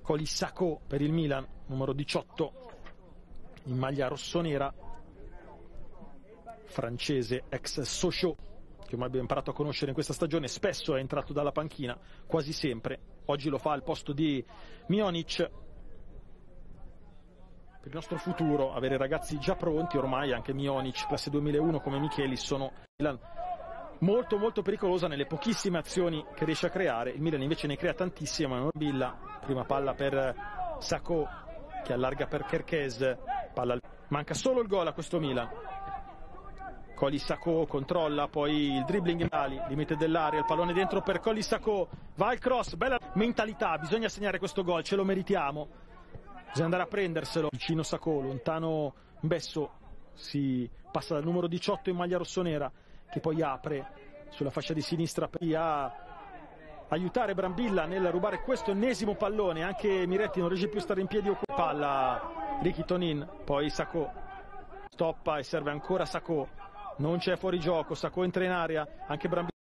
Coli Sacco per il Milan, numero 18 in maglia rossonera, francese, ex Sochaux, che ormai abbiamo imparato a conoscere in questa stagione. Spesso è entrato dalla panchina, quasi sempre. Oggi lo fa al posto di Mionic. Per il nostro futuro avere ragazzi già pronti, ormai anche Mionic, classe 2001 come Micheli, sono Milan molto molto pericolosa nelle pochissime azioni che riesce a creare. Il Milan invece ne crea tantissime. Morbilla, prima palla per Sacco che allarga per Kerkez, manca solo il gol a questo Milan. Coli Sacco controlla, poi il dribbling in ali, limite dell'area, il pallone dentro per Coli Sacco, va il cross, bella mentalità, bisogna segnare questo gol, ce lo meritiamo, bisogna andare a prenderselo. Vicino Sacco, lontano Besso, si passa dal numero 18 in maglia rossonera, che poi apre sulla fascia di sinistra per aiutare Brambilla nel rubare questo ennesimo pallone. Anche Miretti non riesce più a stare in piedi, palla Ricky Tonin, poi Sacco stoppa e serve ancora Sacco, non c'è fuorigioco, Sacco entra in area, anche Brambilla